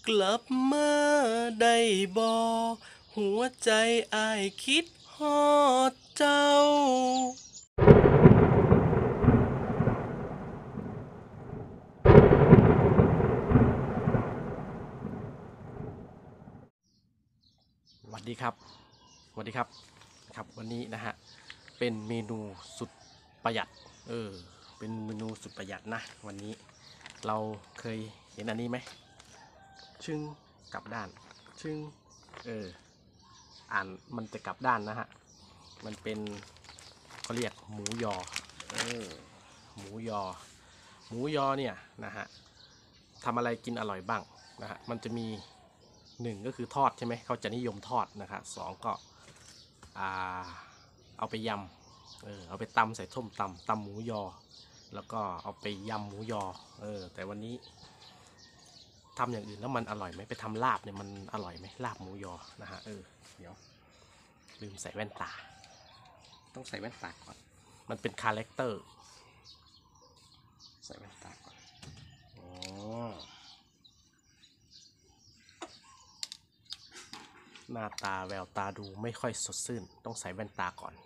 กลับมาได้บ่หัวใจอ้ายคิดฮอดเจ้าสวัสดีครับสวัสดีครับวันนี้นะฮะเป็นเมนูสุดประหยัดเป็นเมนูสุดประหยัดนะวันนี้เราเคยเห็นอันนี้ไหมชึ่งกลับด้านชึ่งอ่านมันจะกลับด้านนะฮะมันเป็นเขาเรียกหมูยอหมูยอเนี่ยนะฮะทำอะไรกินอร่อยบ้างนะฮะมันจะมี1ก็คือทอดใช่ไหมเขาจะนิยมทอดนะครับ2ก็เอาไปยำเอาไปตำใส่ส้มตำหมูยอแล้วก็เอาไปยำหมูยอแต่วันนี้ทำอย่างอื่นแล้วมันอร่อยไหมไปทำลาบเนี่ยมันอร่อยไหมลาบหมูยอนะฮะเดี๋ยวลืมใส่แว่นตาต้องใส่แว่นตาก่อนมันเป็นคาแรคเตอร์ใส่แว่นตาก่อนหน้าตาแววตาดูไม่ค่อยสดชื่นต้องใส่แว่นตาก่อน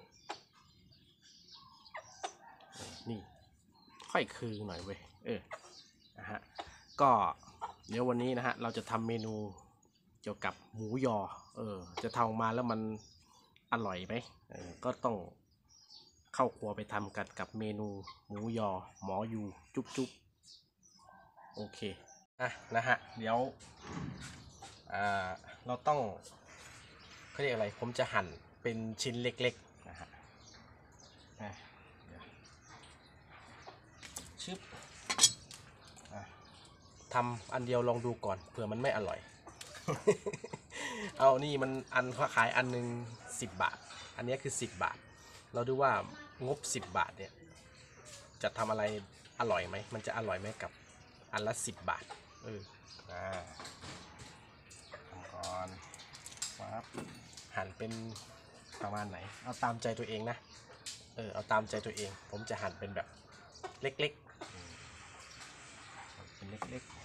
นี่ค่อยคือหน่อยเว้ยนะฮะก็เดี๋ยววันนี้นะฮะเราจะทำเมนูเกี่ยวกับหมูยอจะทำออกมาแล้วมันอร่อยไหมก็ต้องเข้าครัวไปทำกันกับเมนูหมูยอหมอยูจุ๊บโอเคนะฮะเดี๋ยวเราต้องเขาเรียกอะไรผมจะหั่นเป็นชิ้นเล็กๆนะฮะชึบทำอันเดียวลองดูก่อนเผื่อมันไม่อร่อย เอานี่มันอันขายอันหนึ่ง10 บาทอันนี้คือ10 บาทเราดูว่างบ10 บาทเนี่ยจะทำอะไรอร่อยไหมมันจะอร่อยไหมกับอันละ10 บาททำก่อนครับหั่นเป็นประมาณไหนเอาตามใจตัวเองนะเอาตามใจตัวเองผมจะหั่นเป็นแบบเล็กๆเป็นเล็กๆ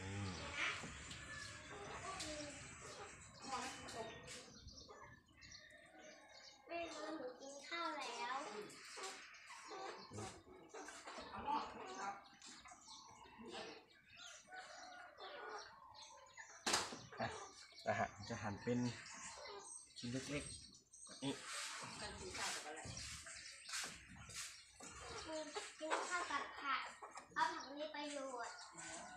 นะฮะจะหั่นเป็นชิ้นเล็กๆแบบนี้กินข้าวกับผักเอาผักมีประโยชน์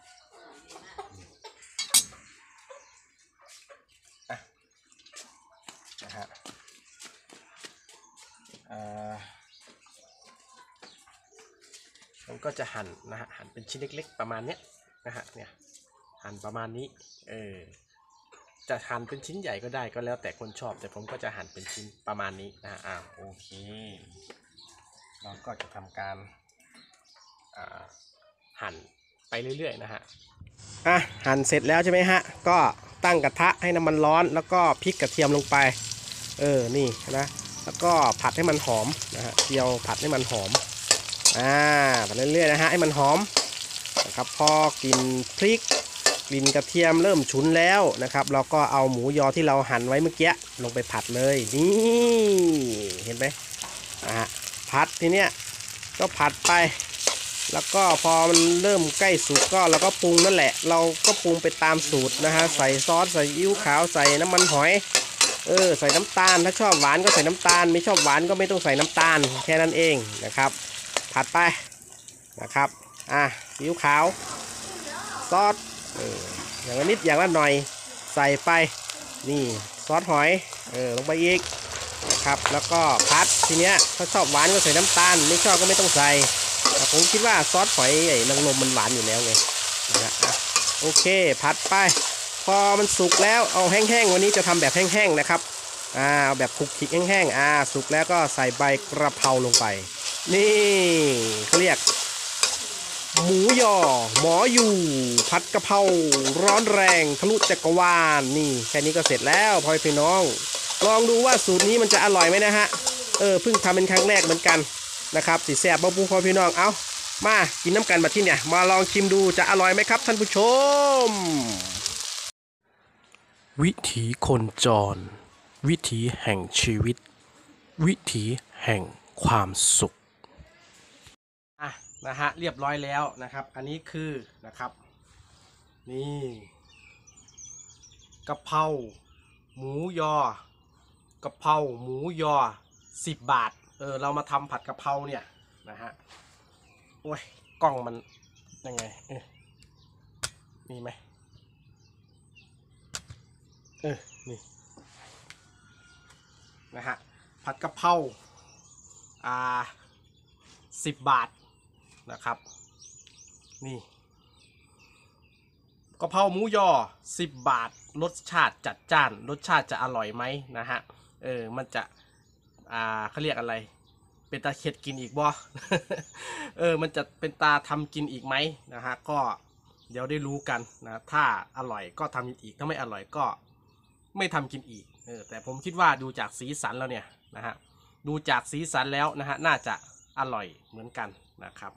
นะฮะมันก็จะหั่นนะฮะหั่นเป็นชิ้นเล็กๆประมาณเนี้ยนะฮะเนี่ยหั่นประมาณนี้จะหั่นเป็นชิ้นใหญ่ก็ได้ก็แล้วแต่คนชอบแต่ผมก็จะหั่นเป็นชิ้นประมาณนี้นะโอเคเราก็จะทำการหั่นไปเรื่อยๆนะฮะหั่นเสร็จแล้วใช่ไหมฮะก็ตั้งกระทะให้น้ำมันร้อนแล้วก็พริกกระเทียมลงไปนี่นะแล้วก็ผัดให้มันหอมนะฮะเจียวผัดให้มันหอมไปเรื่อยๆนะฮะให้มันหอมนะครับพอกลิ่นพริกกลิ่นกระเทียมเริ่มฉุนแล้วนะครับเราก็เอาหมูยอที่เราหั่นไว้เมื่อกี้ลงไปผัดเลยนี่เห็นไหมผัดทีเนี้ยก็ผัดไปแล้วก็พอมันเริ่มใกล้สุกก็เราก็ปรุงนั่นแหละเราก็ปรุงไปตามสูตรนะฮะใส่ซอสใส่อิ๊วขาวใส่น้ำมันหอยใส่น้ำตาลถ้าชอบหวานก็ใส่น้ำตาลไม่ชอบหวานก็ไม่ต้องใส่น้ำตาลแค่นั้นเองนะครับผัดไปนะครับอิ๊วขาวซอสอย่างละนิดอย่างละหน่อยใส่ไปนี่ซอสหอยลงไปอีกนะครับแล้วก็ผัดทีเนี้ยถ้าชอบหวานก็ใส่น้ำตาลไม่ชอบก็ไม่ต้องใส่ผมคิดว่าซอสหอยนางรมมันหวานอยู่แล้วไงนะโอเคผัดไปพอมันสุกแล้วเอาแห้งๆวันนี้จะทำแบบแห้งๆนะครับเอาแบบคลุกคลิกแห้งๆสุกแล้วก็ใส่ใบกระเพราลงไปนี่เขาเรียกหมูยอหมออยู่ผัดกะเพราร้อนแรงทะลุจักรวาลนี่แค่นี้ก็เสร็จแล้วพ่อพี่น้องลองดูว่าสูตรนี้มันจะอร่อยไหมนะฮะเพิ่งทำเป็นครั้งแรกเหมือนกันนะครับสิแซ่บบ่ปูพ่อพี่น้องเอามากินน้ำกันมาที่เนี่ยมาลองชิมดูจะอร่อยไหมครับท่านผู้ชมวิถีคนจรวิถีแห่งชีวิตวิถีแห่งความสุขนะฮะเรียบร้อยแล้วนะครับอันนี้คือนะครับนี่กะเพราหมูยอกะเพราหมูยอ10 บาทเรามาทำผัดกะเพราเนี่ยนะฮะโอ้ยกล้องมันยังไงมีไหมนี่นะฮะผัดกะเพรา10 บาทนะครับนี่กะเพราหมูยอ10 บาทรสชาติจัดจ้านรสชาติจะอร่อยไหมนะฮะมันจะเขาเรียกอะไรเป็นตาเข็ดกินอีกบ่ มันจะเป็นตาทำกินอีกไหมนะฮะก็เดี๋ยวได้รู้กันนะถ้าอร่อยก็ทำกินอีกถ้าไม่อร่อยก็ไม่ทำกินอีกแต่ผมคิดว่าดูจากสีสันแล้วเนี่ยนะฮะดูจากสีสันแล้วนะฮะน่าจะอร่อยเหมือนกันนะครับ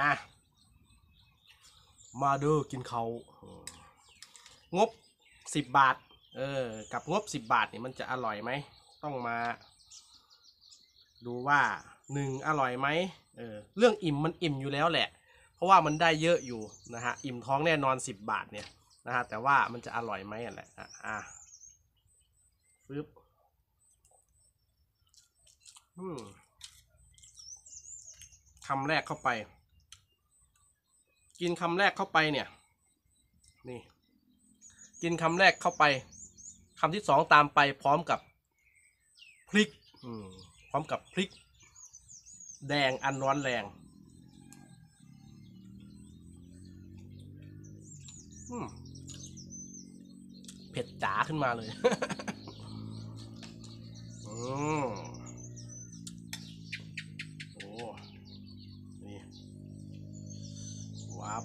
มาดูกินเขางบ10 บาทกับงบ10 บาทนี่มันจะอร่อยไหมต้องมาดูว่า1อร่อยไหมเรื่องอิ่มมันอิ่มอยู่แล้วแหละเพราะว่ามันได้เยอะอยู่นะฮะอิ่มท้องแน่นอน10 บาทเนี่ยนะฮะแต่ว่ามันจะอร่อยไหมแหละปึ๊บคำแรกเข้าไปกินคำแรกเข้าไปเนี่ยนี่กินคำแรกเข้าไปคำที่2ตามไปพร้อมกับพริกพร้อมกับพริกแดงอันร้อนแรงเผ็ดจ๋าขึ้นมาเลยโอ้นี่ว้าว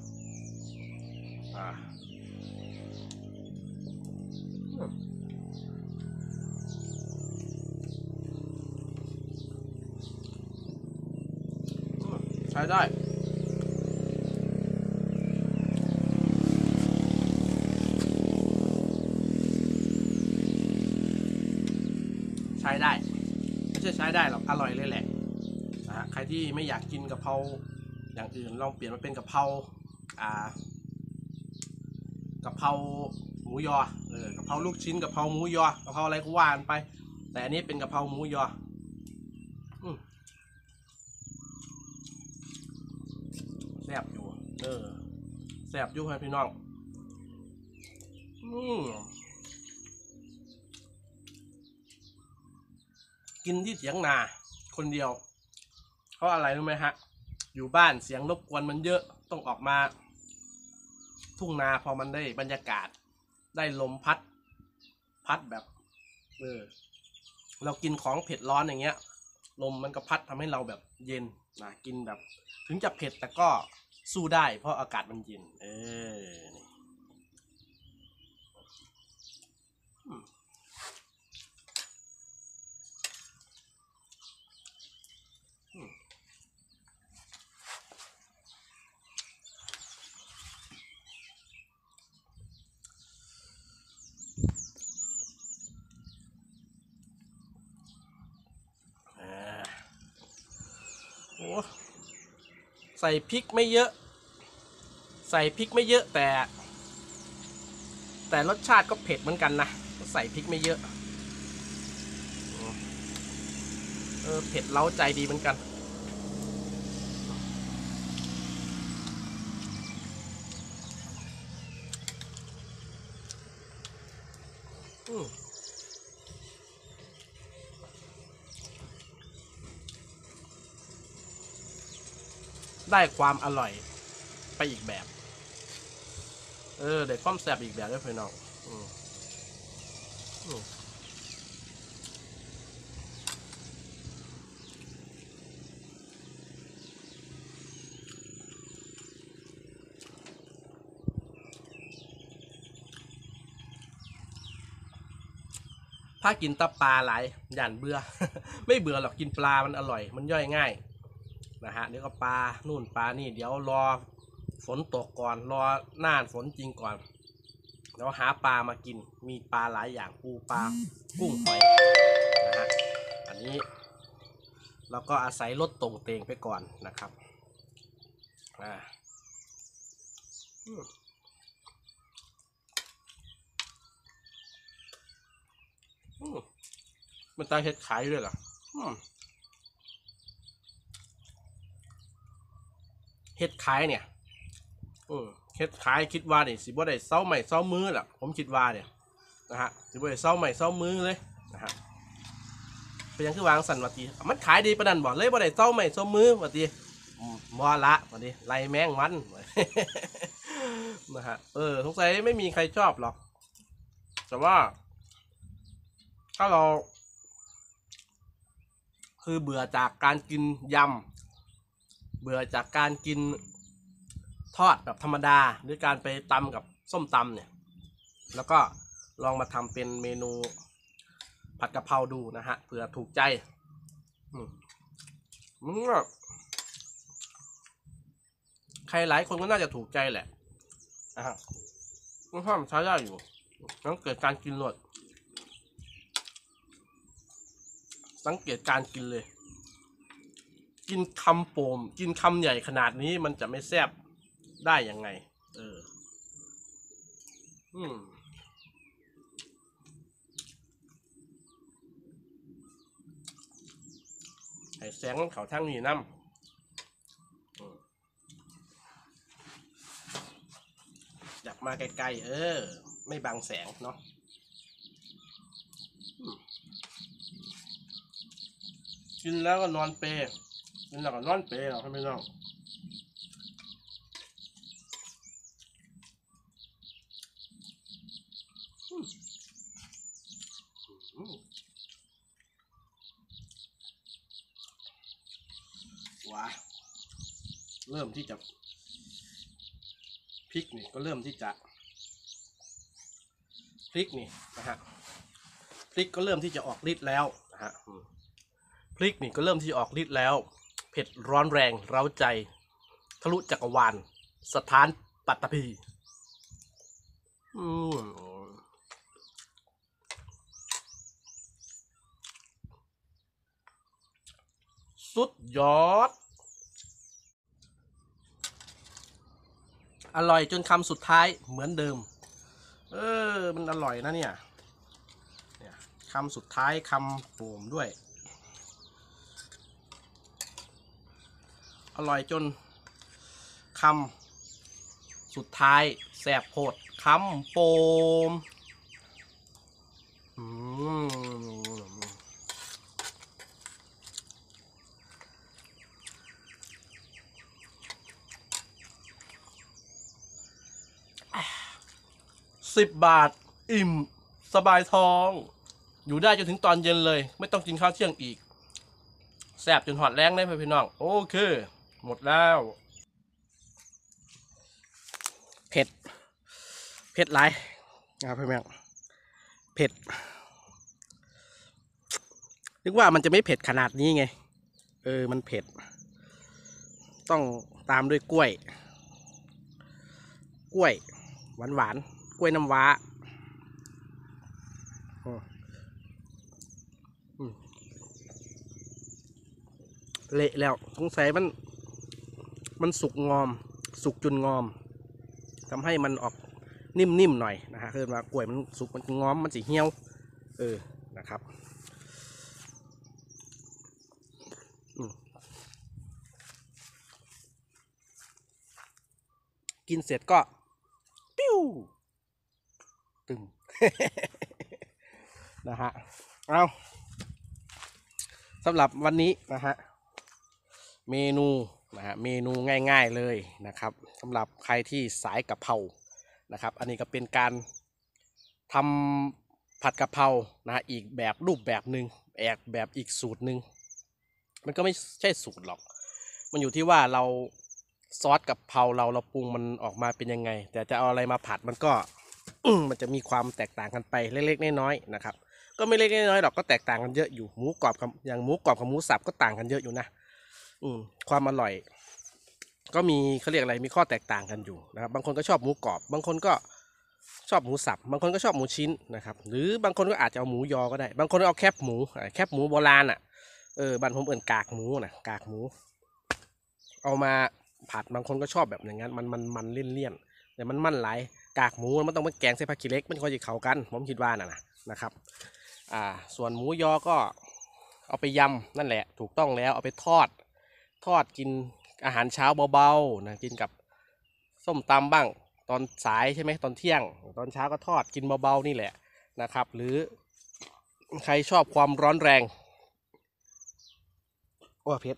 ใช้ได้ใช้ได้ไม่ใช่ใช้ได้หรอกอร่อยเลยแหละนะฮะใครที่ไม่อยากกินกะเพราอย่างอื่นลองเปลี่ยนมาเป็นกะเพรากะเพราหมูยอกะเพราลูกชิ้นกะเพราหมูยอกะเพราอะไรก็ว่ากันไปแต่อันนี้เป็นกะเพราหมูยอแซ่บอยู่แซ่บอยู่ครับพี่น้องกินที่เถียงนาคนเดียวเพราะอะไรรู้ไหมฮะอยู่บ้านเสียงรบกวนมันเยอะต้องออกมาทุ่งนาพอมันได้บรรยากาศได้ลมพัดแบบเรากินของเผ็ดร้อนอย่างเงี้ยลมมันก็พัดทำให้เราแบบเย็นนะกินแบบถึงจะเผ็ดแต่ก็สู้ได้เพราะอากาศมันเย็นใส่พริกไม่เยอะแต่รสชาติก็เผ็ดเหมือนกันนะใส่พริกไม่เยอะเผ็ดเล้าใจดีเหมือนกันได้ความอร่อยไปอีกแบบได้ความแซ่บอีกแบบด้วยพี่น้องถ้ากินตะปลาหลายอย่านเบื่อ ไม่เบื่อหรอกกินปลามันอร่อยมันย่อยง่ายนะฮะเดี๋ยวก็ปลานู่นปลานี่เดี๋ยวรอฝนตกก่อนรอหน้าฝนจริงก่อนแล้วหาปลามากินมีปลาหลายอย่างปูปลากุ้งหอยนะฮะอันนี้เราก็อาศัยลดตรงเตงไปก่อนนะครับมันตาเห็ดขายด้วยเหรอเห็ดขายเนี่ยเฮ็ดขายคิดว่าเนี่ยสิบ่ได้เซาใหม่เซามือหรอกผมคิดว่าเนี่ยนะฮะสิบ่ได้เซาใหม่เซามือเลยนะฮะเป็นยังคือวางสันวัตีมันขายดีประดันบอกเลยบ่ได้เซาใหม่เซามือวัตีบ่ละวัตีไล่แมงวันนะฮะสงสัยไม่มีใครชอบหรอกแต่ว่าถ้าเราคือเบื่อจากการกินยำเบื่อจากการกินทอดแบบธรรมดาหรือการไปตำกับส้มตำเนี่ยแล้วก็ลองมาทำเป็นเมนูผัดกะเพราดูนะฮะเผื่อถูกใจใครหลายคนก็น่าจะถูกใจแหละนะฮะมันห้ามใช้ได้อยู่ต้องเกิดการกินรสสังเกตการกินเลยกินคำโป่มกินคำใหญ่ขนาดนี้มันจะไม่แซ่บได้ยังไงให้แสงเขาทั้งนี้น้ำอยากมาไกลๆไม่บังแสงเนาะกินแล้วก็นอนเปย์กินแล้วก็นอนเปย์หรอท่านพี่น้องว้าเริ่มที่จะพริกนี่ก็เริ่มที่จะพริกนี่นะฮะพริกก็เริ่มที่จะออกฤทธิ์แล้วนะฮะพริกนี่ก็เริ่มที่ออกฤทธิ์แล้วเผ็ดร้อนแรงเร้าใจทะลุจักรวาลสถานปัตตภีสุดยอดอร่อยจนคำสุดท้ายเหมือนเดิมมันอร่อยนะเนี่ยคำสุดท้ายคำโป่มด้วยอร่อยจนคำสุดท้ายแสบโพดคำโป่ม10 บาทอิ่มสบายท้องอยู่ได้จนถึงตอนเย็นเลยไม่ต้องกินข้าวเที่ยงอีกแสบจนหอดแรงได้พี่น้องโอเคหมดแล้วเผ็ดไรครับพี่แม่เผ็ดนึกว่ามันจะไม่เผ็ดขนาดนี้ไงมันเผ็ดต้องตามด้วยกล้วยหวานกล้วยน้ำว้าเละแล้วสงสัยมันสุกงอมสุกจนงอมทำให้มันออกนิ่มๆหน่อยนะฮะคือว่ากล้วยมันสุกมันงอมมันสีเหี่ยวนะครับกินเสร็จก็ปิ้วตึง นะฮะเอาสำหรับวันนี้นะฮะเมนูง่ายๆเลยนะครับสำหรับใครที่สายกะเพรานะครับอันนี้ก็เป็นการทำผัดกะเพรานะฮะอีกแบบรูปแบบหนึ่งแบบอีกสูตรหนึ่งมันก็ไม่ใช่สูตรหรอกมันอยู่ที่ว่าเราซอสกะเพราเราปรุงมันออกมาเป็นยังไงแต่จะเอาอะไรมาผัดมันก็มันจะมีความแตกต่างกันไปเล็กๆน้อยๆนะครับก็ไม่เล็กน้อยหรอกก็แตกต่างกันเยอะอยู่หมูกรอบกับอย่างหมูกรอบกับหมูสับก็ต่างกันเยอะอยู่นะความอร่อยก็มีเขาเรียกอะไรมีข้อแตกต่างกันอยู่นะครับบางคนก็ชอบหมูกรอบบางคนก็ชอบหมูสับบางคนก็ชอบหมูชิ้นนะครับหรือบางคนก็อาจจะเอาหมูยอก็ได้บางคนก็เอาแคบหมูโบราณอ่ะบ้านผมเอิ่นกากหมูนะกากหมูเอามาผัดบางคนก็ชอบแบบอย่างนั้นมันเลี่ยนแต่มันหลายกากหมูมันต้องมาแกงใส่ผักขี้เหล็กมันค่อยจะเข้ากันผมคิดว่านะครับส่วนหมูยอก็เอาไปยำนั่นแหละถูกต้องแล้วเอาไปทอดกินอาหารเช้าเบาๆนะกินกับส้มตำบ้างตอนสายใช่ไหมตอนเที่ยงตอนเช้าก็ทอดกินเบาๆนี่แหละนะครับหรือใครชอบความร้อนแรงว่าเผ็ด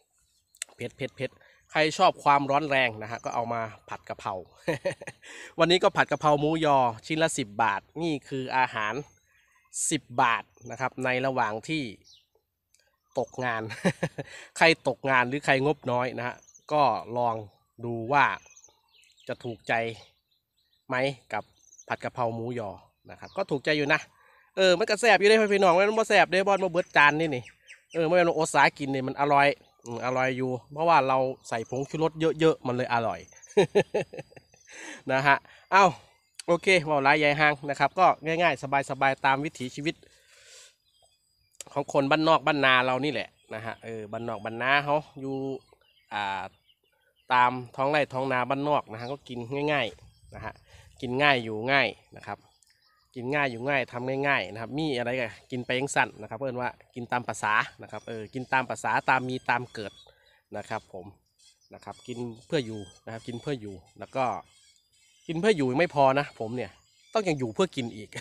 ใครชอบความร้อนแรงนะฮะก็เอามาผัดกะเพรา วันนี้ก็ผัดกะเพราหมูยอชิ้นละ10 บาทนี่คืออาหาร10 บาทนะครับในระหว่างที่ตกงาน ใครตกงานหรือใครงบน้อยนะฮะก็ลองดูว่าจะถูกใจไหมกับผัดกะเพราหมูยอนะครับก็ถูกใจอยู่นะมันก็แซ่บอยู่ได้พี่น้องมันบ่แซ่บได้บอลมาเบิดจานนี่ไม่เป็นโอซากินเนี่ยมันอร่อยอยู่เพราะว่าเราใส่ผงชูรสเยอะๆมันเลยอร่อย นะฮะโอเคว่าลายใหญ่ห้างนะครับก็ง่ายๆสบายๆตามวิถีชีวิตของคนบ้านนอกบ้านนาเรานี่แหละนะฮะบ้านนอกบ้านนาเขาอยู่ตามท้องไร่ท้องนาบ้านนอกนะฮะก็กินง่ายๆนะฮะกินง่ายอยู่ง่ายนะครับกินง่ายอยู่ง่ายทำง่ายๆนะครับมีอะไรกันกินไปยังสั่นนะครับเพื่อนว่ากินตามภาษานะครับกินตามภาษาตามมีตามเกิดนะครับผมนะครับกินเพื่ออยู่นะครับกินเพื่ออยู่แล้วก็กินเพื่ออยู่ไม่พอนะผมเนี่ยต้องยังอยู่เพื่อกินอีก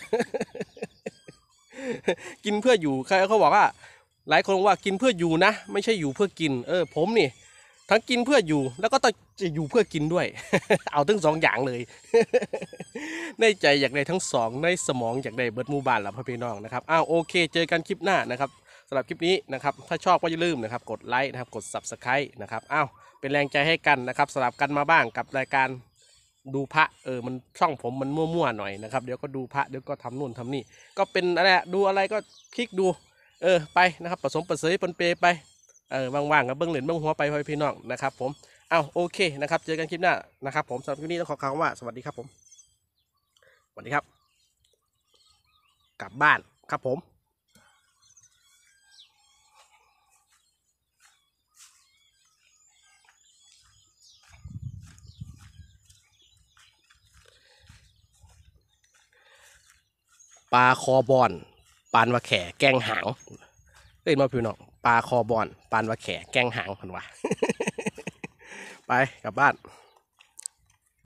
กินเพื่ออยู่เขาบอกว่าหลายคนว่ากินเพื่ออยู่นะไม่ใช่อยู่เพื่อกินผมนี่ทั้งกินเพื่ออยู่แล้วก็ต้องจะอยู่เพื่อกินด้วย เอาทั้ง2 อย่างเลย ในใจอยากได้ทั้ง2ในสมองอยากได้เบิร์ดมูบานหลับพี่น้องนะครับโอเคเจอกันคลิปหน้านะครับสำหรับคลิปนี้นะครับถ้าชอบก็อย่าลืมนะครับกดไลค์นะครับกด Subscribe นะครับเป็นแรงใจให้กันนะครับสลับกันมาบ้างกับรายการดูพระมันช่องผมมันมั่วๆหน่อยนะครับเดี๋ยวก็ดูพระเดี๋ยวก็ทำนู่นทำนี่ก็เป็นอะไรดูอะไรก็คลิกดูไปนะครับผสมเปรย์ปนเปไปว่างๆกับเบิ้งเหรียญเบิ้งหัวไปพี่น้องนะครับผมโอเคนะครับเจอกันคลิปหน้านะครับผมสำหรับคลิปนี้ต้องขอคำว่าสวัสดีครับผมสวัสดีครับกลับบ้านครับผมปลาคอบอนปานวะแขแกงหางมาพี่น้องปลาคอบอนปานวะแขแกงหางพันวะ ไปกลับบ้าน